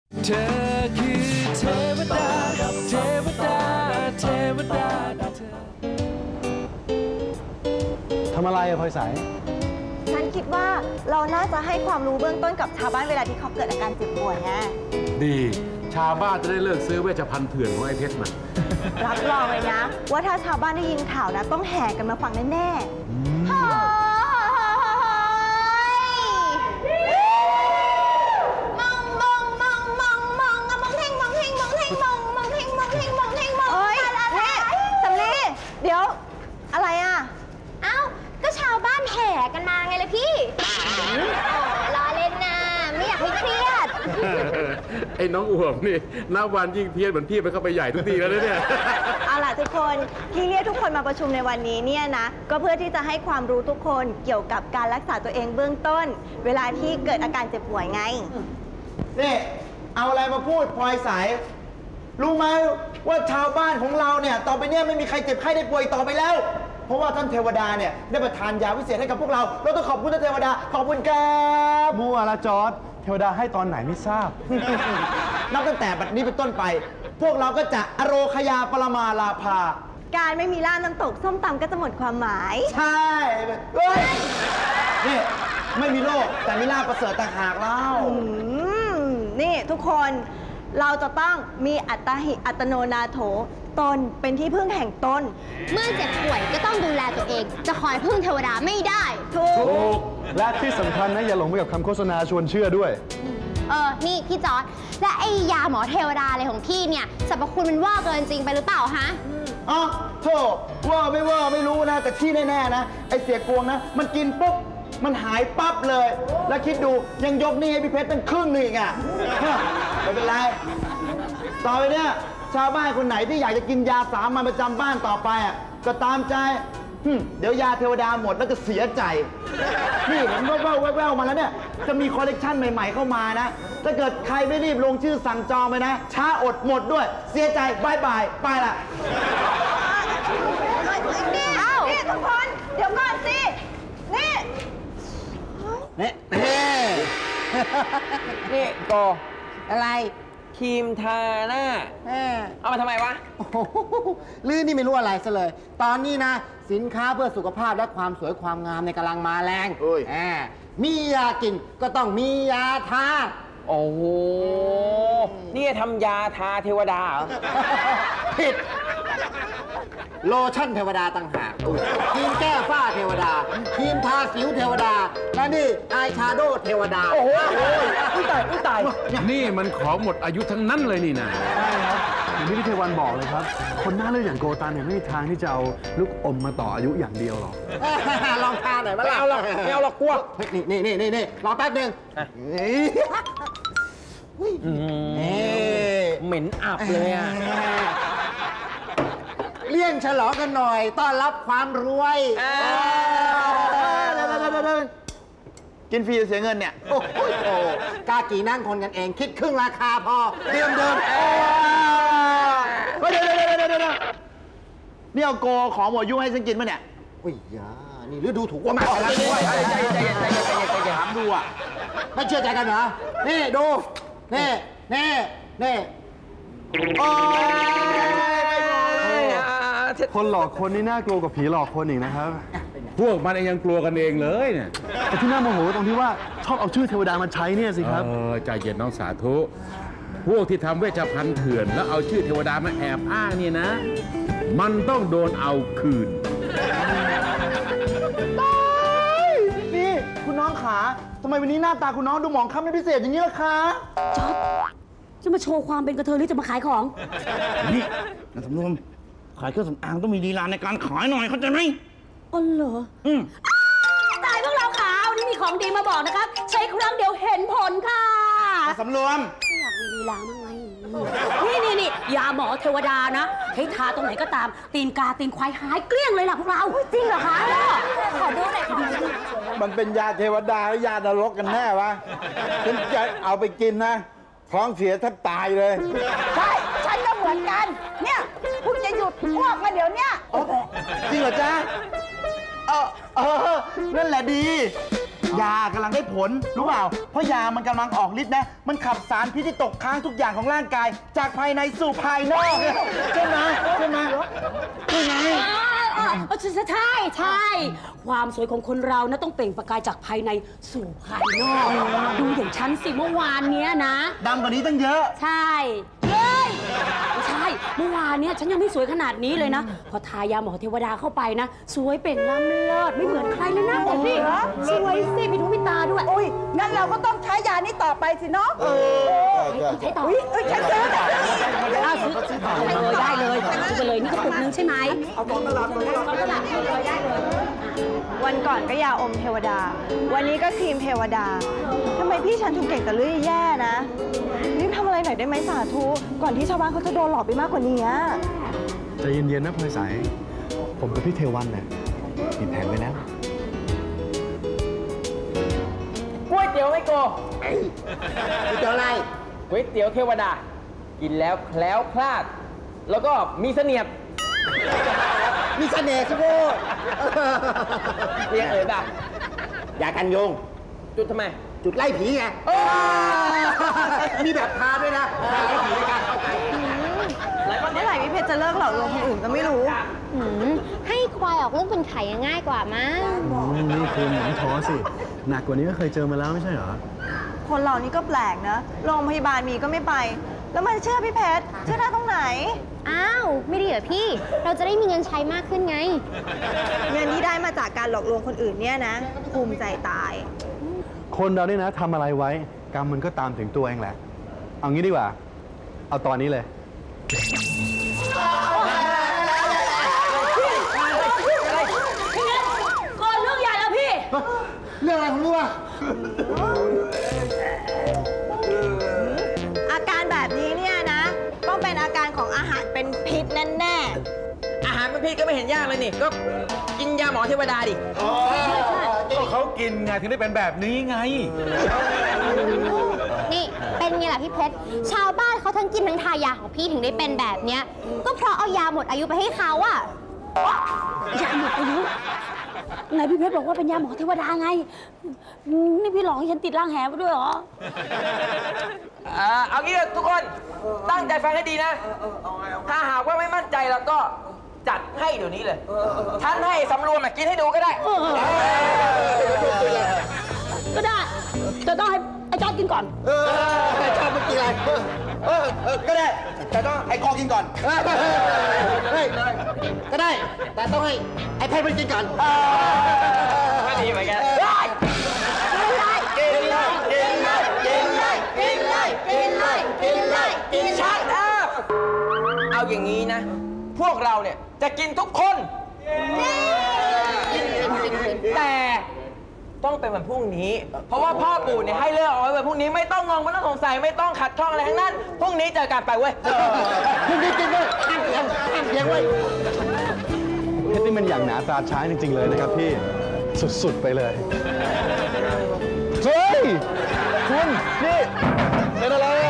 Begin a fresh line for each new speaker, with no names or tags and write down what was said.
เธอคือเทวดาเทวดาเทวดาทำอะไรอะพลอยใส
ฉันคิดว่าเราน่าจะให้ความรู้เบื้องต้นกับชาวบ้านเวลาที่เขาเกิดอาการเจ็บป่วยไง
ดีชาวบ้านจะได้เลิกซื้อเวชภัณฑ์เถื่อนของไอ้เพชรมัน
รับรองเลยนะว่าถ้าชาวบ้านได้ยินข่าวนะต้องแห่กันมาฟังแน่ๆเดี๋ยวอะไรอ่ะ
เอ้าก็ชาวบ้านแห่กันมาไงเลยพี่ล้อเล่นนะไม่อยากให้เครียด
ไอ้น้องอ้วมนี่นับวันยิ่งเพี้ยนเหมือนพี่ไปเข้าไปใหญ่ทุกทีแล้วเนี่ย
เอาล่ะทุกคนที่เรียกทุกคนมาประชุมในวันนี้เนี่ยนะก็เพื่อที่จะให้ความรู้ทุกคนเกี่ยวกับการรักษาตัวเองเบื้องต้นเวลาที่เกิดอาการเจ็บป่วยไง
นี่เอาอะไรมาพูดพลอยใสรู้ไหมว่าชาวบ้านของเราเนี่ยต่อไปเนี่ยไม่มีใครเจ็บไข้ได้ป่วยต่อไปแล้วเพราะว่าท่านเทวดาเนี่ยได้ประทานยาวิเศษให้กับพวกเราเราต้องขอบคุณท่านเทวดาขอบคุณครับ
มัวละจอร์จเทวดาให้ตอนไหนไม่ทราบ
นับตั้งแต่บัดนี้เป็นต้นไปพวกเราก็จะอโรคยาปรมาลาภา
การไม่มีล่าน้ำตกส้มตำก็จะหมดความหมาย
ใช่เฮ้ยนี่ไม่มีโรคแต่มีลาภประเสริฐต่างหากเล่า
นี่ทุกคนเราจะต้องมีอัตหิอัตโนนาโถตนเป็นที่พึ่งแห่งตน
เมื่อเจ็บป่วยก็ต้องดูแลตัวเองจะคอยพึ่งเทวดาไม่ได้
ถู
กและที่สำคัญนะอย่าหลงไปกับคำโฆษณาชวนเชื่อด้วย
นี่พี่จอร์จและไอ้ยาหมอเทวดาอะไรของพี่เนี่ยสรรพคุณมันว่าเกินจริงไปหรือเปล่าฮะ
อ๋อโธ่ว่าไม่รู้นะแต่ที่แน่ๆนะไอ้เสียกวงนะมันกินปุ๊บมันหายปั๊บเลยแล้วคิดดูยังยกหนี้ให้พี่เพชรเป็นครึ่งหนึ่งอ่ะไม่เป็นไรต่อไปเนี่ยชาวบ้านคนไหนที่อยากจะกินยาสามัญประจำบ้านต่อไปอ่ะก็ตามใจเดี๋ยวยาเทวดาหมดแล้วจะเสียใจนี่เห็นแว่วๆมาแล้วเนี่ยจะมีคอลเลกชันใหม่ๆเข้ามานะถ้าเกิดใครไม่รีบลงชื่อสั่งจองไปนะช้าอดหมดด้วยเสียใจบายไปละ
นี่ทุกคนเดี๋ยวก่อนสิ
นี่โกอะไรครีมทาหน้าเอามาทำไมวะ
ลื่นนี่ไม่รู้อะไรซะเลยตอนนี้นะสินค้าเพื่อสุขภาพและความสวยความงามในกำลังมาแรงมียากินก็ต้องมียาทา
โอ้โหนี่ทำยาทาเทวดาเหรอ
ผิดโลชั่นเทวดาต่างหากครีมแก้ฝ้าเทวดาครีมทาสิวเทวดาและนี่อายแชโดว์เทวดา
โอ้โหตาย
นี่มันของหมดอายุทั้งนั้นเลยนี่นะ
ใช่ครับอย่างที่พี่เทวันบอกเลยครับคนหน้าเลือดอย่างโกตันเนี่ยไม่มีทางที่จะเอาลูกอมมาต่ออายุอย่างเดียวหรอก
ลองทานหน่อยมั้ยล่ะ
ไม่เอาหรอกกลัว
นี่รอแป๊บนึง
เหม็นอับเลยอ่ะ
เลี้ยงฉลองกันหน่อยต้อนรับความรวย
กินฟรีเสียเงินเนี่ย
โอ้โหกากี่นั่งคนกันเองคิดครึ่งราคาพอเดิม
เดี๋ยวนี่เอาโกของหมดยุ่งให้ฉันกินมั้ยเนี่ย
อุ้ยยานี่หรือดูถูกว่ามากแล้วใจถามดูอ่ะไม่เชื่อใจกันเหรอนี่ดูนี่
คนหลอกคนนี่น่ากลัวกว่าผีหลอกคนอีกนะครับ
พวกมันยังกลัวกันเองเลยเนี่ย
แต่ที่น่าโมโหตรงที่ว่าชอบเอาชื่อเทวดามาใช้เนี่ยสิครับ
ใจเย็นน้องสาธุพวกที่ทำเวชภัณฑ์เถื่อนแล้วเอาชื่อเทวดามาแอบอ้างนี่นะมันต้องโดนเอาคืน
นี่คุณน้องขาทำไมวันนี้หน้าตาคุณน้องดูหมองคล้ำเป็นพิเศษอย่างนี้ล่ะคะ
จ๊อบจะมาโชว์ความเป็นกระเทยหรือจะมาขายของ
นี่นางสำรวมขายเครื่องสำอางต้องมีลีลาในการขายหน่อยเข้าใจไหม
อ๋อเหรอตายพวกเราขาวนี่มีของดีมาบอกนะครับใช้ครั้งเดียวเห็นผลค่ะ
สำรวม
ไม่อยากมีลีลาบ้างไงนี่ยาหมอเทวดานะใช้ทาตรงไหนก็ตามตีนกาตีนควายหายเกลี้ยงเลยล่ะพวกเรา
จริงเหรอคะขอดูหน่อย
มันเป็นยาเทวดาหรือยานรกกันแน่วะฉันจะเอาไปกินนะท้องเสียแทบตายเลย
ใช่ฉันก็เหมือนกันเนี่ยคุณจะหยุดอ้วกมาเดี๋ยวเนี้ย
จริงเหรอจ๊ะนั่นแหละดียากำลังได้ผลรู้เปล่าเพราะยามันกำลังออกฤทธิ์นะมันขับสารพิษที่ตกค้างทุกอย่างของร่างกาย จากภายในสู่ภายนอกใช่ไหมใช่ไหมใช่ไหม
ใช่ใช่ ความสวยของคนเรานะต้องเปล่งประกายจากภายในสู่ภายนอก ดูอย่างฉันสิเมื่อวานเนี้ยนะ
ดำกว่านี้ตั้งเยอะ
ใช่เฮ้ยไม่ใช่เมื่อวานเนี้ยฉันยังไม่สวยขนาดนี้เลยนะพอทายาหมอเทวดาเข้าไปนะสวยเป็นล้ำเลิศไม่เหมือนใครเลยนะนี่สวยสิมีทุกมีตาด้วย
อุ้ยงั้นเราก็ต้องใช้ยานี้ต่อไปสิเนาะ
ใช้ต่อ
ใช้ซื้อ
ซื้อต่อเลยได้เลยซื้อไปเลยนี่กระปุกนึงใช่ไหม
เอาตอนตลาด
เลยได้เลย
วันก่อนก็ยาอมเทวดาวันนี้ก็ครีมเทวดาทำไมพี่ฉันถึงเก่งแต่เรื่องแย่นะรีบทำอะไรหน่อยได้ไหมสาธุก่อนที่ชาวบ้านเขาจะโดนหลอกไปมากกว่านี้
ใจเย็นๆนะพลอยสายผมกับพี่เทวันเนี่ยมีแผนไว้แล้ว
ก๋วยเตี๋ยวไม่โก
ก๋วยเตี๋ยวอะไร
ก๋วยเตี๋ยวเทวดากินแล้วแคล้วคลาดแล้วก็มีเสนียด
มีเสน่ห์สิโว้
เรียกป่ะ
ยากันยุง
จุดทำไม
จุดไล่ผีไงมีแบบทาด้วยนะไล่ผีด้วยกัน
เมื่อไหร่พี่เพชรจะเลิกหลอกลวงคนอื่นก็ไม่รู้
ให้ควายออกลูกเป็นไข่ง่ายกว่ามั้ง
นี่คือหนังท้อสิหนักกว่านี้ก็เคยเจอมาแล้วไม่ใช่เหรอ
คนเรานี่ก็แปลกนะโรงพยาบาลมีก็ไม่ไปแล้วมันเชื่อพี่เพชรเชื่อได้ตรงไหน
อ้าวไม่ดีเหรอพี่เราจะได้มีเงินใช้มากขึ้นไง
เงินที่ได้มาจากการหลอกลวงคนอื่นเนี่ยนะภูมิใจตาย
คนเราเนี่ยนะทำอะไรไว้กรรมมันก็ตามถึงตัวเองแหละเอางี้ดีกว่าเอาตอนนี้เลย
ก่อนเรื่องใหญ่แล้วพี่
เรื่องอะไรผมรู้ว่า
อาการแบบนี้เนี่ยนะต้องเป็นอาการของอาหารเป็นพิษแน่
ๆอาหารเป็นพิษก็ไม่เห็นยากเลยนี่ก็กินยาหมอเทวดาดิ
ก็เขากินไงถึงได้เป็นแบบนี้ไง
นี่เป็นไงล่ะพี่เพชรชาวบ้านเขาทั้งกินทั้งทายาของพี่ถึงได้เป็นแบบเนี้ยก็เพราะเอายาหมดอายุไปให้เขาอะ
ยาหมดอายุไงพี่เพชรบอกว่าเป็นยาหมอเทวดาไงนี่พี่หลอกให้ฉันติดร่างแหไปด้วยเหรอ
เอางี้ทุกคนตั้งใจฟังให้ดีนะถ้าหากว่าไม่มั่นใจแล้วก็จัดให้เดี๋ยวนี้เลยฉันให้สำรวมกินให้ดูก็ได้
ก็ได้แต่ต้องให้ไอ้จอดกินก่อน
ไอ้จอดมันกินอะไร
ก็ได้แต่ต้องไอ้คอกินก่อน
ก็ได้แต่ต้องให้ไอ้เพชรมันกินก่อน
ก็ดีเหมือนกันชัดเอาอย่างนี้นะพวกเราเนี่ยจะกินทุกคนแต่ต้องเป็นวันพรุ่งนี้เพราะว่าพ่อปู่เนี่ยให้เลือกเอาไว้วันพรุ่งนี้ไม่ต้องงงไม่ต้องสงสัยไม่ต้องขัดข้องอะไรทั้งนั้นพรุ่งนี้เจอกันไปเว้ย
พรุ่งนี้กินด้วยห้ามเถียงเว้ย
เพชรนี่มันอย่างหนาตาช้างจริงๆเลยนะครับพี่สุดๆไปเลยเฮ้ยคุณนี่เป็นอะไร